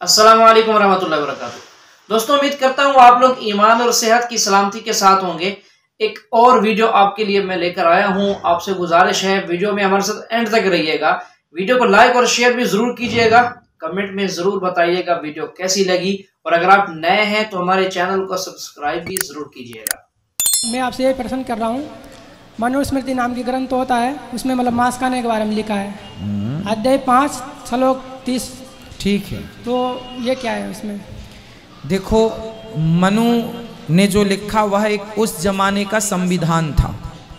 अस्सलामु अलैकुम रहमतुल्लाहि व बरकातुहू। दोस्तों, उम्मीद करता हूँ आप लोग ईमान और सेहत की सलामती के साथ होंगे। एक और वीडियो आपके लिए मैं लेकर आया हूँ। आपसे गुजारिश है वीडियो में हमारे साथ एंड तक रहिएगा। वीडियो को लाइक और शेयर भी जरूर कीजिएगा। कमेंट में जरूर बताइएगा वीडियो कैसी लगी, और अगर आप नए हैं तो हमारे चैनल को सब्सक्राइब भी जरूर कीजिएगा। मैं आपसे ये प्रश्न कर रहा हूँ, मनुस्मृति नाम की ग्रंथ होता है, उसमें मतलब मांस खाने के बारे में लिखा है, अध्याय 5 श्लोक 30। ठीक है, तो ये क्या है उसमें? देखो, मनु ने जो लिखा वह एक उस जमाने का संविधान था।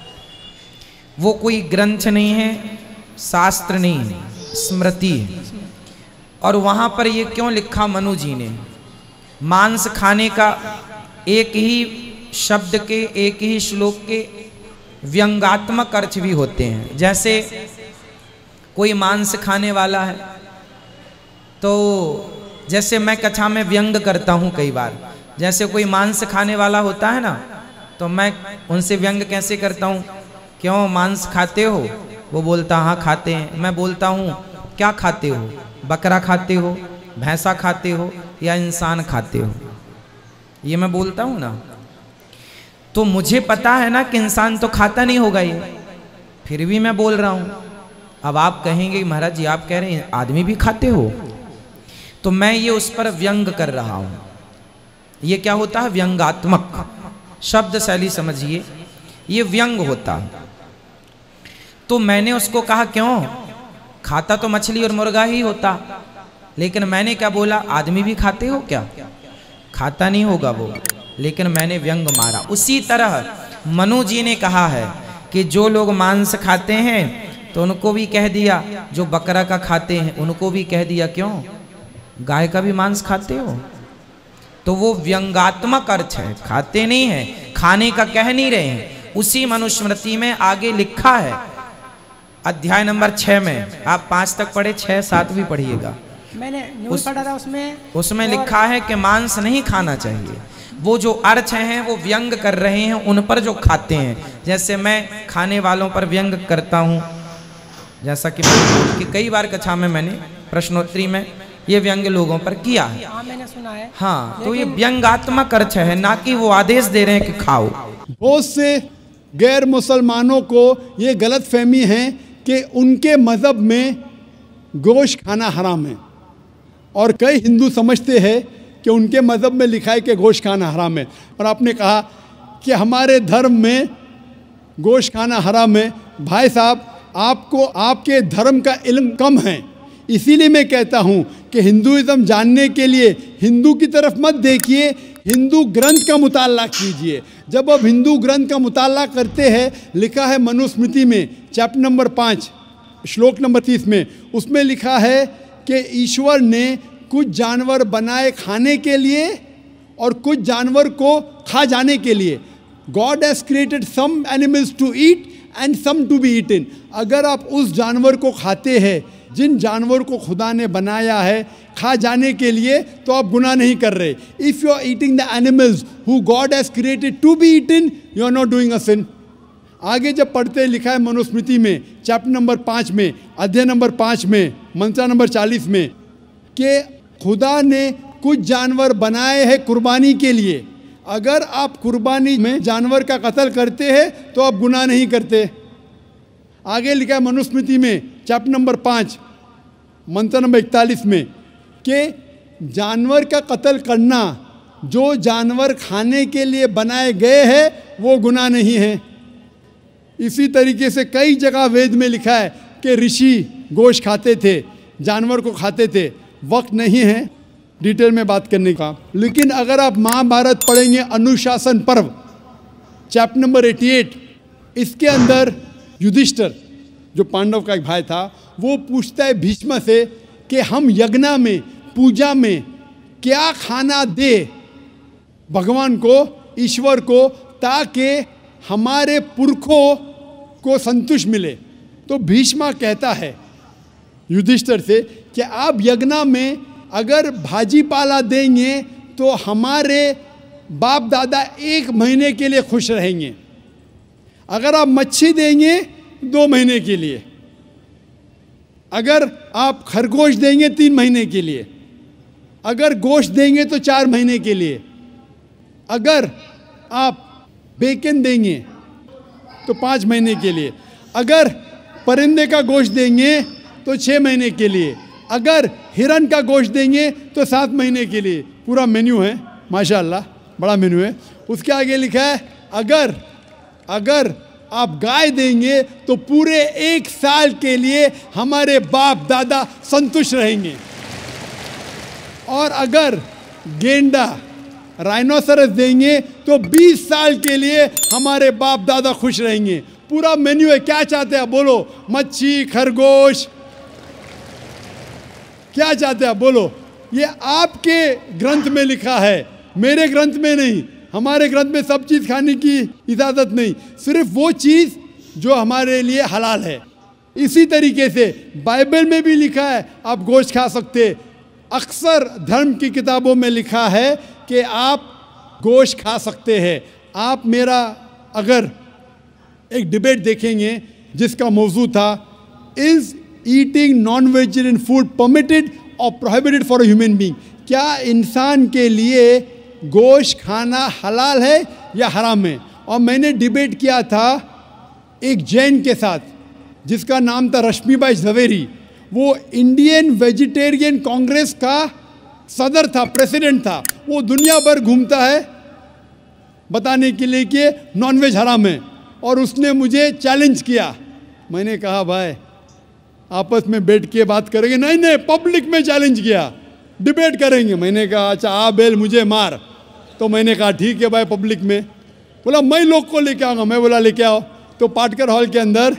वो कोई ग्रंथ नहीं है, शास्त्र नहीं है, स्मृति है। और वहाँ पर ये क्यों लिखा मनु जी ने? मांस खाने का एक ही शब्द के, एक ही श्लोक के व्यंग्यात्मक अर्थ भी होते हैं। जैसे कोई मांस खाने वाला है तो जैसे मैं कथा में व्यंग करता हूँ कई बार, जैसे कोई मांस खाने वाला होता है ना, तो मैं उनसे व्यंग कैसे करता हूँ, क्यों मांस खाते हो? वो बोलता हाँ खाते हैं। मैं बोलता हूँ क्या खाते हो? बकरा खाते हो, भैंसा खाते हो, या इंसान खाते हो? ये मैं बोलता हूँ ना। तो मुझे पता है ना कि इंसान तो खाता नहीं होगा ये, फिर भी मैं बोल रहा हूँ। अब आप कहेंगे महाराज जी आप कह रहे हैं आदमी भी खाते हो, तो मैं ये उस पर व्यंग कर रहा हूँ। ये क्या होता है? व्यंग्यात्मक शब्द शैली समझिए, ये व्यंग होता है। तो मैंने उसको कहा क्यों, खाता तो मछली और मुर्गा ही होता, लेकिन मैंने क्या बोला, आदमी भी खाते हो क्या? खाता नहीं होगा वो, लेकिन मैंने व्यंग मारा। उसी तरह मनु जी ने कहा है कि जो लोग मांस खाते हैं तो उनको भी कह दिया, जो बकरा का खाते हैं उनको भी कह दिया, क्यों गाय का भी मांस खाते हो? तो वो व्यंग्यात्मक अर्थ है, खाते नहीं है, खाने का कह नहीं रहे हैं। उसी मनुस्मृति में आगे लिखा है, अध्याय नंबर 6 में। आप 5 तक पढ़े, 6 7 भी पढ़िएगा। मैंने न्यूज़ पढ़ा था, उसमें लिखा है कि मांस नहीं खाना चाहिए। वो जो अर्थ हैं वो व्यंग कर रहे हैं उन पर जो खाते हैं। जैसे मैं खाने वालों पर व्यंग करता हूँ, जैसा कि कई बार कथा में मैंने प्रश्नोत्तरी में ये व्यंग लोगों पर किया है। हाँ, मैंने सुना है। हाँ, तो ये व्यंग्यात्मक अर्थ है, ना कि वो आदेश दे रहे हैं कि खाओ। बहुत से गैर मुसलमानों को ये गलत फहमी है कि उनके मज़हब में गोश्त खाना हराम है, और कई हिंदू समझते हैं कि उनके मज़हब में लिखा है कि गोश्त खाना हराम है। और आपने कहा कि हमारे धर्म में गोश्त खाना हराम है। भाई साहब, आपको आपके धर्म का इल्म कम है, इसीलिए मैं कहता हूँ कि हिंदुइज़्म जानने के लिए हिंदू की तरफ मत देखिए, हिंदू ग्रंथ का मुताला कीजिए। जब आप हिंदू ग्रंथ का मुताला करते हैं, लिखा है मनुस्मृति में चैप्टर नंबर 5 श्लोक नंबर 30 में, उसमें लिखा है कि ईश्वर ने कुछ जानवर बनाए खाने के लिए और कुछ जानवर को खा जाने के लिए। God has created some animals to eat and some to be eaten. अगर आप उस जानवर को खाते हैं जिन जानवर को खुदा ने बनाया है खा जाने के लिए, तो आप गुनाह नहीं कर रहे। If you are eating the animals who God has created to be eaten, you are not doing a sin. आगे जब पढ़ते लिखा है मनुस्मृति में चैप्टर नंबर 5 में, अध्याय नंबर 5 में, मंत्र नंबर 40 में, कि खुदा ने कुछ जानवर बनाए हैं कुर्बानी के लिए। अगर आप कुर्बानी में जानवर का कत्ल करते हैं तो आप गुनाह नहीं करते। आगे लिखा है मनुस्मृति में चैप्टर नंबर 5 मंत्र नंबर 41 में कि जानवर का कत्ल करना, जो जानवर खाने के लिए बनाए गए हैं वो गुनाह नहीं है। इसी तरीके से कई जगह वेद में लिखा है कि ऋषि गोश्त खाते थे, जानवर को खाते थे। वक्त नहीं है डिटेल में बात करने का, लेकिन अगर आप महाभारत पढ़ेंगे अनुशासन पर्व चैप्टर नंबर 88, इसके अंदर युधिष्ठिर जो पांडव का एक भाई था, वो पूछता है भीष्म से कि हम यज्ञ में, पूजा में क्या खाना दे भगवान को, ईश्वर को, ताकि हमारे पुरखों को संतुष्ट मिले। तो भीष्म कहता है युधिष्ठिर से कि आप यज्ञ में अगर भाजी पाला देंगे तो हमारे बाप दादा 1 महीने के लिए खुश रहेंगे। अगर आप मच्छी देंगे 2 महीने के लिए, अगर आप खरगोश देंगे 3 महीने के लिए, अगर गोश्त देंगे तो 4 महीने के लिए, अगर आप बेकन देंगे तो 5 महीने के लिए, अगर परिंदे का गोश्त देंगे तो 6 महीने के लिए, अगर हिरन का गोश्त देंगे तो 7 महीने के लिए। पूरा मेन्यू है, माशाअल्लाह बड़ा मेन्यू है। उसके आगे लिखा है अगर आप गाय देंगे तो पूरे 1 साल के लिए हमारे बाप दादा संतुष्ट रहेंगे, और अगर गेंडा राइनोसरस देंगे तो 20 साल के लिए हमारे बाप दादा खुश रहेंगे। पूरा मेन्यू है। क्या चाहते हैं बोलो? मच्छी, खरगोश, क्या चाहते हैं बोलो? ये आपके ग्रंथ में लिखा है, मेरे ग्रंथ में नहीं। हमारे ग्रंथ में सब चीज़ खाने की इजाज़त नहीं, सिर्फ वो चीज़ जो हमारे लिए हलाल है। इसी तरीके से बाइबल में भी लिखा है आप गोश्त खा सकते। अक्सर धर्म की किताबों में लिखा है कि आप गोश्त खा सकते हैं। आप मेरा अगर एक डिबेट देखेंगे जिसका मौजू था is eating non vegetarian food permitted और prohibited for a human being, क्या इंसान के लिए गोश्त खाना हलाल है या हराम है? और मैंने डिबेट किया था एक जैन के साथ जिसका नाम था रश्मिबाई झवेरी। वो इंडियन वेजिटेरियन कांग्रेस का सदर था, प्रेसिडेंट था। वो दुनिया भर घूमता है बताने के लिए कि नॉनवेज हराम है, और उसने मुझे चैलेंज किया। मैंने कहा भाई आपस में बैठ के बात करेंगे। नहीं, पब्लिक में चैलेंज किया, डिबेट करेंगे। मैंने कहा अच्छा आ बेल मुझे मार। तो मैंने कहा ठीक है भाई, पब्लिक में। बोला मैं लोग को लेके आऊँगा। मैं बोला लेके आओ। तो पाटकर हॉल के अंदर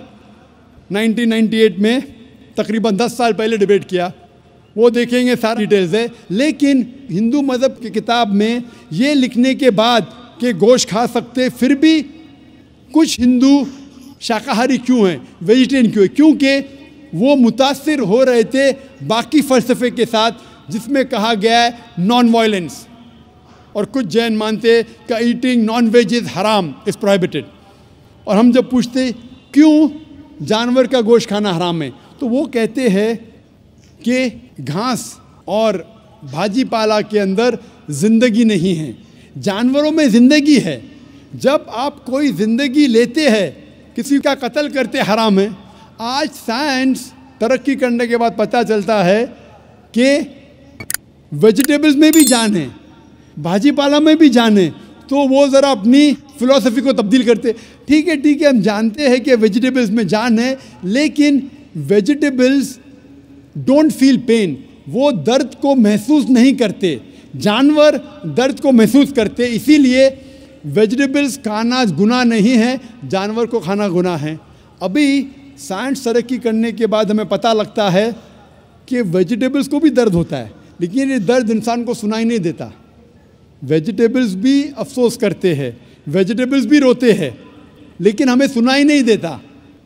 1998 में तकरीबन 10 साल पहले डिबेट किया। वो देखेंगे सारी डिटेल्स है। लेकिन हिंदू मज़हब की किताब में ये लिखने के बाद कि गोश्त खा सकते, फिर भी कुछ हिंदू शाकाहारी क्यों हैं, वेजिटेरियन क्यों है? क्योंकि वो मुतासिर हो रहे थे बाकी फ़लसफ़े के साथ जिसमें कहा गया है नॉन वायलेंस। और कुछ जैन मानते कि ईटिंग नॉन वेज इज़ हराम, इज़ प्रोहिबिटेड। और हम जब पूछते क्यों जानवर का गोश्त खाना हराम है, तो वो कहते हैं कि घास और भाजी पाला के अंदर ज़िंदगी नहीं है, जानवरों में ज़िंदगी है। जब आप कोई ज़िंदगी लेते हैं, किसी का कत्ल करते हराम है। आज साइंस तरक्की करने के बाद पता चलता है कि वेजिटेबल्स में भी जान है, भाजी पाला में भी जान है। तो वो ज़रा अपनी फ़िलॉसफी को तब्दील करते। ठीक है, हम जानते हैं कि वेजिटेबल्स में जान है, लेकिन वेजिटेबल्स डोंट फील पेन, वो दर्द को महसूस नहीं करते। जानवर दर्द को महसूस करते, इसीलिए वेजिटेबल्स खाना गुनाह नहीं है, जानवर को खाना गुनाह है। अभी साइंस तरक्की करने के बाद हमें पता लगता है कि वेजिटेबल्स को भी दर्द होता है, लेकिन ये दर्द इंसान को सुनाई नहीं देता। वेजिटेबल्स भी अफसोस करते हैं, वेजिटेबल्स भी रोते हैं, लेकिन हमें सुनाई नहीं देता।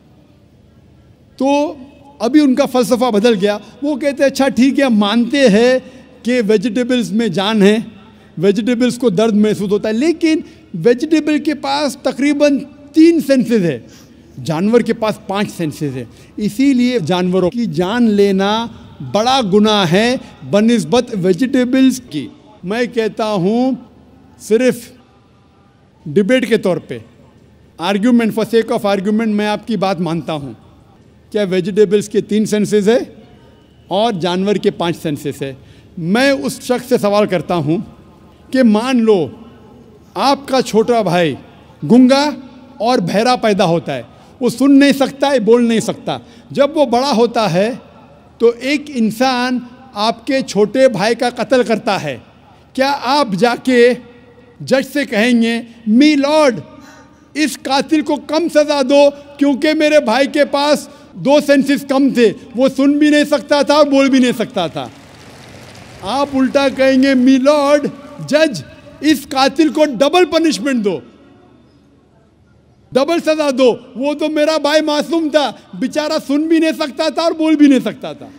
तो अभी उनका फ़लसफ़ा बदल गया। वो कहते हैं अच्छा ठीक है, हम मानते हैं कि वेजिटेबल्स में जान है, वेजिटेबल्स को दर्द महसूस होता है, लेकिन वेजिटेबल के पास तकरीबन 3 सेंसेस है, जानवर के पास 5 सेंसेस है। इसीलिए जानवरों की जान लेना बड़ा गुनाह है बनिस्बत वेजिटेबल्स की। मैं कहता हूँ सिर्फ डिबेट के तौर पे, argument, for sake of argument, मैं आपकी बात मानता हूँ। क्या वेजिटेबल्स के 3 सेंसेस है और जानवर के 5 सेंसेस है। मैं उस शख्स से सवाल करता हूँ कि मान लो आपका छोटा भाई गूंगा और बहरा पैदा होता है, वो सुन नहीं सकता है, बोल नहीं सकता। जब वो बड़ा होता है तो एक इंसान आपके छोटे भाई का कत्ल करता है, क्या आप जाके जज से कहेंगे मी लॉर्ड इस कातिल को कम सज़ा दो क्योंकि मेरे भाई के पास 2 सेंसेस कम थे, वो सुन भी नहीं सकता था और बोल भी नहीं सकता था? आप उल्टा कहेंगे मी लॉर्ड जज इस कातिल को डबल पनिशमेंट दो, डबल सजा दो, वो तो मेरा भाई मासूम था, बेचारा सुन भी नहीं सकता था और बोल भी नहीं सकता था।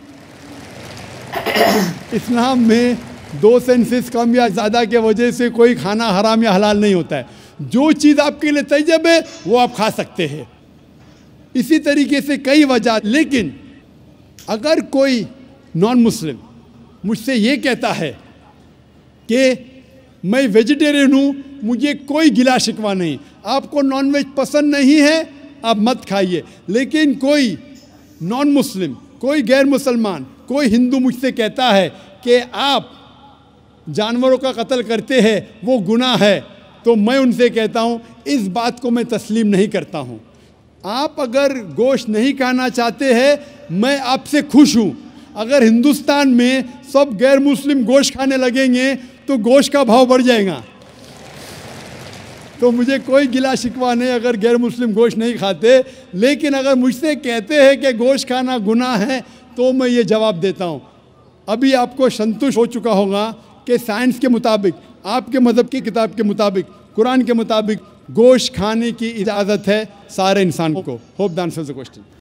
इस्लाम में 2 सेंसेस कम या ज़्यादा के वजह से कोई खाना हराम या हलाल नहीं होता है। जो चीज़ आपके लिए तैयब है वो आप खा सकते हैं। इसी तरीके से कई वजह। लेकिन अगर कोई नॉन मुस्लिम मुझसे ये कहता है कि मैं वेजिटेरियन हूँ, मुझे कोई गिला शिकवा नहीं। आपको नॉनवेज पसंद नहीं है, आप मत खाइए। लेकिन कोई नॉन मुस्लिम, कोई गैर मुसलमान, कोई हिंदू मुझसे कहता है कि आप जानवरों का कत्ल करते हैं, वो गुनाह है, तो मैं उनसे कहता हूँ इस बात को मैं तस्लीम नहीं करता हूँ। आप अगर गोश्त नहीं खाना चाहते हैं, मैं आपसे खुश हूँ। अगर हिंदुस्तान में सब गैर मुस्लिम गोश्त खाने लगेंगे तो गोश्त का भाव बढ़ जाएगा। तो मुझे कोई गिला शिकवा नहीं अगर गैर मुस्लिम गोश्त नहीं खाते। लेकिन अगर मुझसे कहते हैं कि गोश्त खाना गुनाह है, तो मैं ये जवाब देता हूँ। अभी आपको संतुष्ट हो चुका होगा कि साइंस के मुताबिक, आपके मज़हब की किताब के मुताबिक, कुरान के मुताबिक गोश्त खाने की इजाज़त है सारे इंसान को। Hope the answer the question.